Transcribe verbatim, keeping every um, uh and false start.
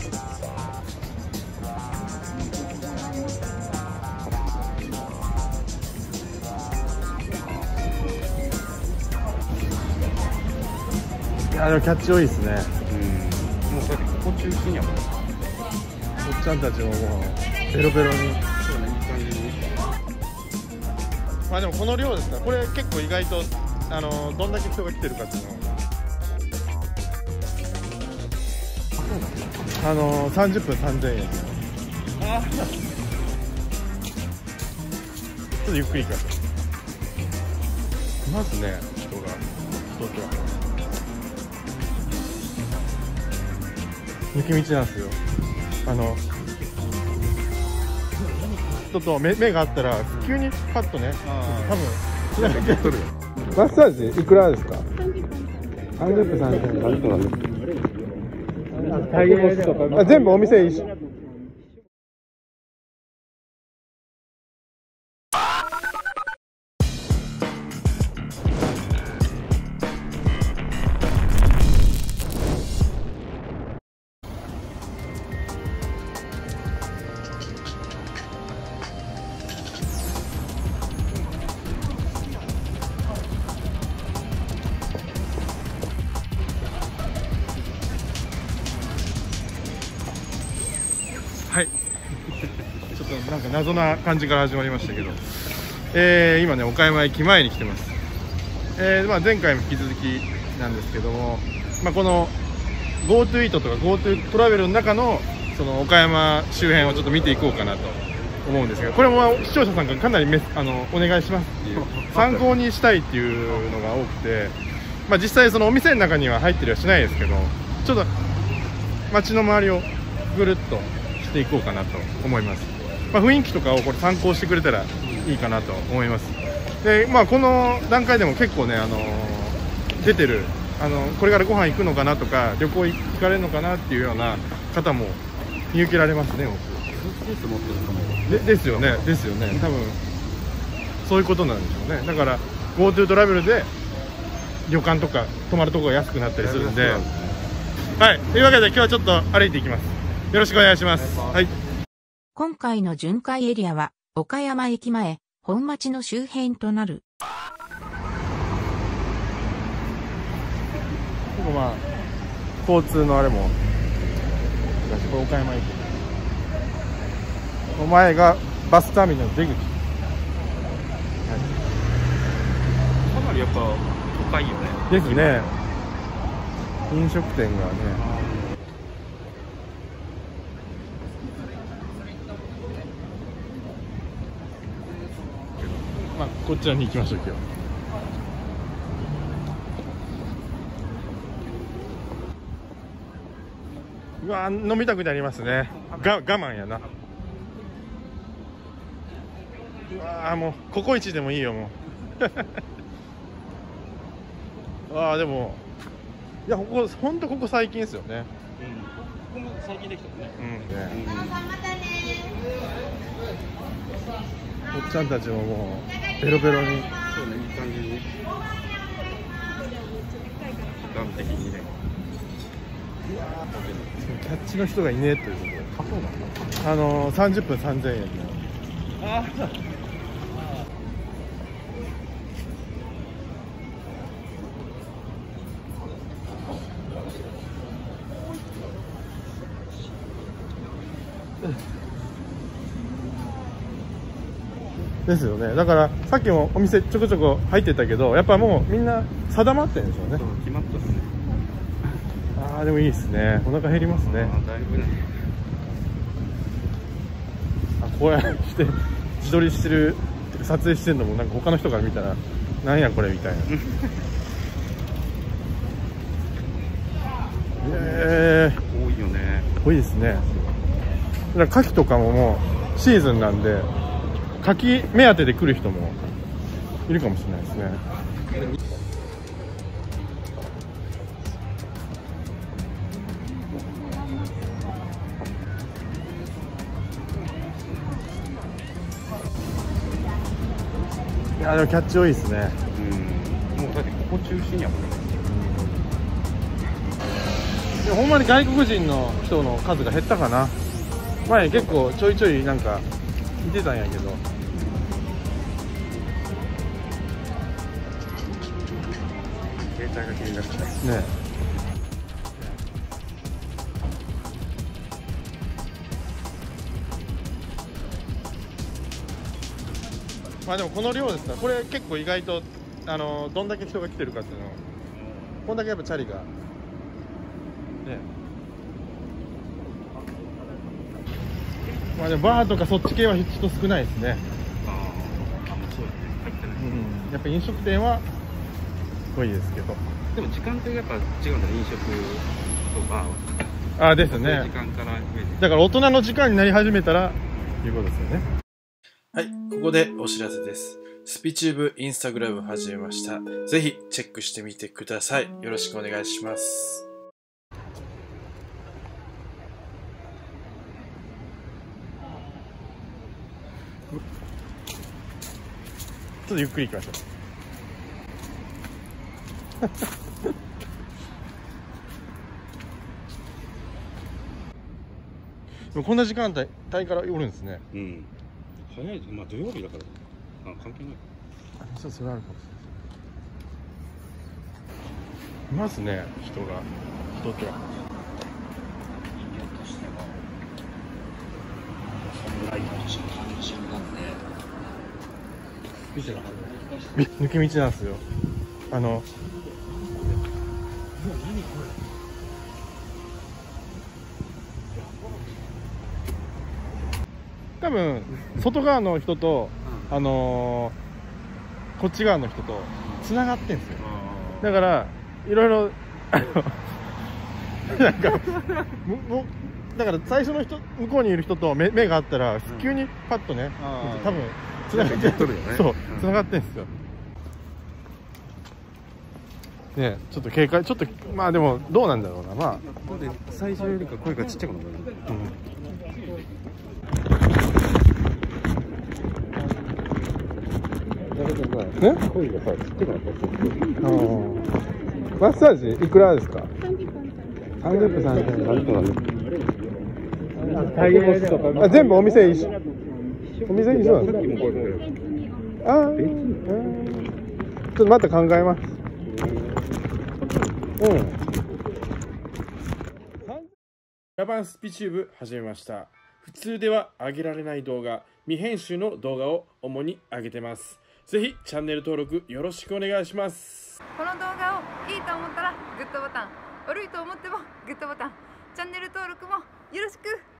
いやでもキャッチ多いですね。 うん、もうだってここ中心やもん。おっちゃんたちももうベロベロに。 そうね、いい感じに。 まあでもこの量ですから、これ結構意外とあのどんだけ人が来てるかっていうのはあのさんじゅっぷんさんぜんえん。あちょっとゆっくり行かせていますね、人が人が雪道なんですよ。あの人と目目が合ったら急にパッとね、多分なんか取るよ。マッサージいくらですか？さんじゅっぷんさんぜんえん。あ、全部お店一緒。はい、ちょっとなんか謎な感じから始まりましたけど、えー、今ね岡山駅前に来てます。えーまあ、前回も引き続きなんですけども、まあ、この GoTo イートとか GoTo トラベルの中のその岡山周辺をちょっと見ていこうかなと思うんですが、これも視聴者さんからかなりメスあのお願いしますっていう参考にしたいっていうのが多くて、まあ、実際そのお店の中には入ってりはしないですけど、ちょっと街の周りをぐるっとしていこうかなと思います。まあ、雰囲気とかをこれ参考してくれたらいいかなと思います。で、まあ、この段階でも結構ね、あのー、出てるあのこれからご飯行くのかなとか旅行行かれるのかなっていうような方も見受けられますね。僕スーツケース持ってる人もでですよねですよね多分そういうことなんでしょうね。だから GoTo トラベルで旅館とか泊まるところが安くなったりするんで、はい、というわけで今日はちょっと歩いていきます。よろしくお願いします。はい。 今回の巡回エリアは岡山駅前、本町の周辺となる。 結構まあ交通のあれも岡山駅。お前がバスターミナル出口。 かなりやっぱ都会よね。 ですね。飲食店がね。まあ、こちらに行きましょう今日。うわー、飲みたくなりますね。が我慢やな。うわー、もうココイチでもいいよもう。ああでもいやここ本当ここ最近ですよね。 うん。ここも最近できたね。 うんね。おっちゃんたちももうベロベロに。 そうね、いい感じに。眼的にね。 キャッチの人がいねえということで。あ、そうなんだ。あのー、さんじゅっぷんさんぜんえんの。ああ。ですよね。だからさっきもお店ちょこちょこ入ってたけど、やっぱもうみんな定まってるんでしょうね。 そう、決まったっすね。 ああでもいいですね。お腹減りますね。 あ、だいぶね。 あ、こうやって自撮りしてる撮影してるのもなんか他の人から見たらなんやこれみたいな。ええ多いよね。 多いですね。だから牡蠣とかももうシーズンなんで。牡蠣目当てで来る人もいるかもしれないですね。いやでもキャッチ多いですね。 うん。もうだってここ中心やもんね。 でもほんまに外国人の人の数が減ったかな。前結構ちょいちょいなんか見てたんやけど。 携帯が切り出したね。まあでもこの量ですから、これ結構意外とあのどんだけ人が来てるかっていうのを、こんだけやっぱチャリがね。まあでもバーとかそっち系は人少ないですね。 ああ、あ、もうそうだね。入ってない。 うん、やっぱ飲食店は多いですけど。 でも時間帯がやっぱ違うんだね、飲食とバーああですね。 時間から増えて。 だから大人の時間になり始めたらいうことですよね。 はい、ここでお知らせです。スピチューブインスタグラム始めました。ぜひチェックしてみてください。よろしくお願いします。 ちょっとゆっくり行きましょう。でもこんな時間帯帯からおるんですね。 うん。早い、まあ土曜日だから。あ、関係ない。 ちょっとそれあるかもしれない。いますね、人が。人っては。抜け道なんですよ。あの。多分外側の人と、あのー、こっち側の人とつながってんですよ。だからいろいろあのなんかもだから最初の人向こうにいる人と目目があったら急にパッとね、多分つながってるよね。そう、つながってんですよ。ね、ちょっと警戒、ちょっとまあでもどうなんだろうな。まあ最初よりか声がちっちゃくなる。うん。 え？声がさ、ちっちゃくなった。マッサージいくらですか？さんじゅっぷんさんじゅっぷんあ、全部お店一緒。お店一緒なんですか？ああ、ちょっとまた考えます。うん。ラバンスピチューブ始めました。普通では上げられない動画、未編集の動画を主に上げてます。ぜひチャンネル登録よろしくお願いします。 この動画をいいと思ったらグッドボタン、悪いと思ってもグッドボタン、チャンネル登録もよろしく。